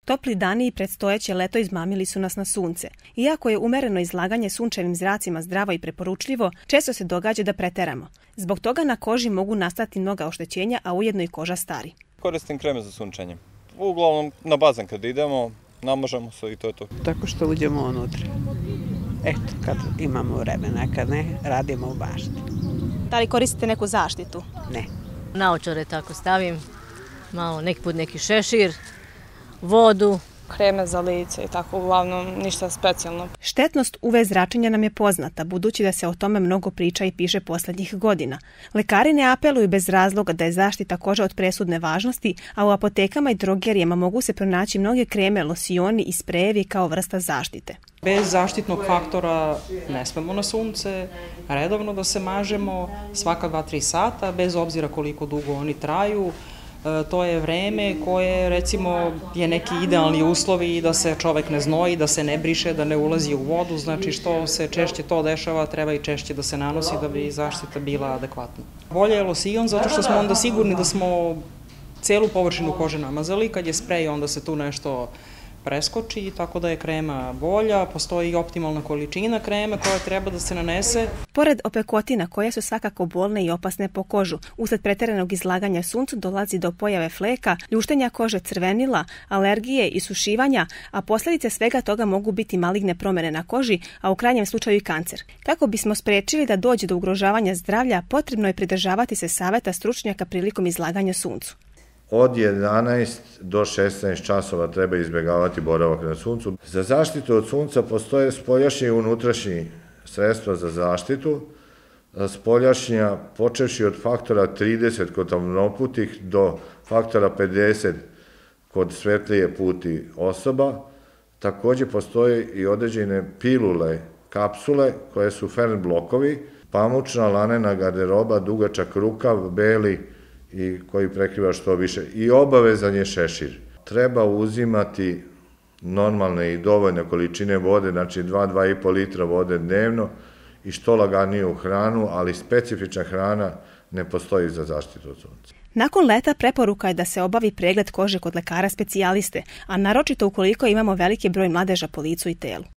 Topli dani i predstojeće leto izmamili su nas na sunce. Iako je umereno izlaganje sunčevim zracima zdravo i preporučljivo, često se događa da preteramo. Zbog toga na koži mogu nastati mnoga oštećenja, a ujedno i koža stari. Koristim kreme za sunčanje. Uglavnom na bazen kad idemo, namažemo se i to je to. Tako što uđemo unutra. Eto, kad imamo vremena, kad ne, radimo u bašti. Da li koristite neku zaštitu? Ne. Naočare tako stavim, malo neki put neki šešir, vodu. Kreme za lice i tako, uglavnom ništa specijalno. Štetnost UV zračenja nam je poznata, budući da se o tome mnogo priča i piše posljednjih godina. Lekari ne apeluju bez razloga da je zaštita kože od presudne važnosti, a u apotekama i drogerijama mogu se pronaći mnoge kreme, losioni i sprejevi kao vrsta zaštite. Bez zaštitnog faktora ne smemo na sunce, redovno da se mažemo svaka 2-3 sata, bez obzira koliko dugo oni traju. To je vreme koje, recimo, je neki idealni uslovi da se čovek ne znoji, da se ne briše, da ne ulazi u vodu. Znači, što se češće to dešava, treba i češće da se nanosi da bi zaštita bila adekvatna. Bolje je losion zato što smo onda sigurni da smo celu površinu kože namazali. Kad je sprej, onda se tu nešto preskoči, tako da je krema bolja, postoji i optimalna količina kreme koja treba da se nanese. Pored opekotina, koje su svakako bolne i opasne po kožu, usled pretjeranog izlaganja suncu dolazi do pojave fleka, ljuštenja kože, crvenila, alergije i sušivanja, a posljedice svega toga mogu biti maligne promjene na koži, a u krajnjem slučaju i kancer. Kako bismo spriječili da dođe do ugrožavanja zdravlja, potrebno je pridržavati se savjeta stručnjaka prilikom izlaganja suncu. Od 11 do 16 časova treba izbjegavati boravak na suncu. Za zaštitu od sunca postoje spoljašnji i unutrašnji sredstva za zaštitu. Spoljašnja počevši od faktora 30 kod tamnoputih do faktora 50 kod svetlije puti osoba. Također postoje i određene pilule, kapsule koje su fern blokovi, pamučna lanena garderoba, dugačak rukav, beli i koji prekriva što više. I obavezan je šešir. Treba uzimati normalne i dovoljne količine vode, znači 2-2,5 litra vode dnevno i što laganiju hranu, ali specifična hrana ne postoji za zaštitu od sunca. Nakon leta preporuka je da se obavi pregled kože kod lekara specijaliste, a naročito ukoliko imamo veliki broj mladeža po licu i telu.